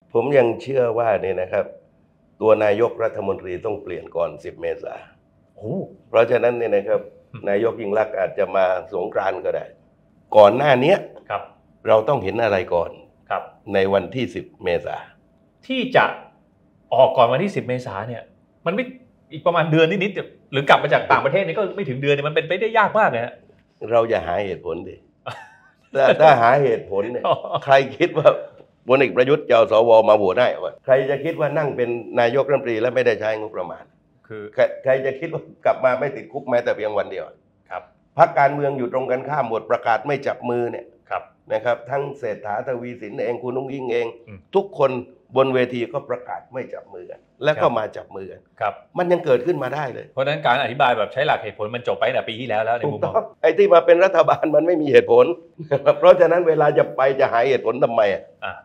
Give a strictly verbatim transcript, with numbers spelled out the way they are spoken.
ผมยังเชื่อว่าเนี่ยนะครับตัวนายกรัฐมนตรีต้องเปลี่ยนก่อนสิบเมษาโอ้เพราะฉะนั้นเนี่ยนะครับนายกยิ่งลักษณ์อาจจะมาสงกรานต์ก็ได้ก่อนหน้านี้ครับเราต้องเห็นอะไรก่อนครับในวันที่สิบเมษาที่จะออกก่อนวันที่สิบเมษาเนี่ยมันไม่อีกประมาณเดือนนิดๆหรือกลับมาจากต่างประเทศนี่ก็ไม่ถึงเดือนเนี่ยมันเป็นไปได้ยากมากเลยฮะเราอย่าหาเหตุผลดิถ้าถ้าหาเหตุผลเนี่ยใครคิดว่าพลเอกประยุทธ์จะเอาสวมาโหวตให้วะใครจะคิดว่านั่งเป็นนายกรัฐมนตรีแล้วไม่ได้ใช้งบประมาณคือใครจะคิดว่ากลับมาไม่ติดคุกแม้แต่เพียงวันเดียวครับพรรคการเมืองอยู่ตรงกันข้ามหมดประกาศไม่จับมือเนี่ยครับนะครับทั้งเศรษฐาทวีสินเองคุณนุ้งยิ่งเองทุกคนบนเวทีก็ประกาศไม่จับมือกันแล้วก็มาจับมือกันครับมันยังเกิดขึ้นมาได้เลยเพราะฉะนั้นการอธิบายแบบใช้หลักเหตุผลมันจบไปตั้งแต่ปีที่แล้วแล้วในมุมมองไอ้ที่มาเป็นรัฐบาลมันไม่มีเหตุผลเพราะฉะนั้นเวลาจะไปจะหาเหตุผลทำไมอ่ะ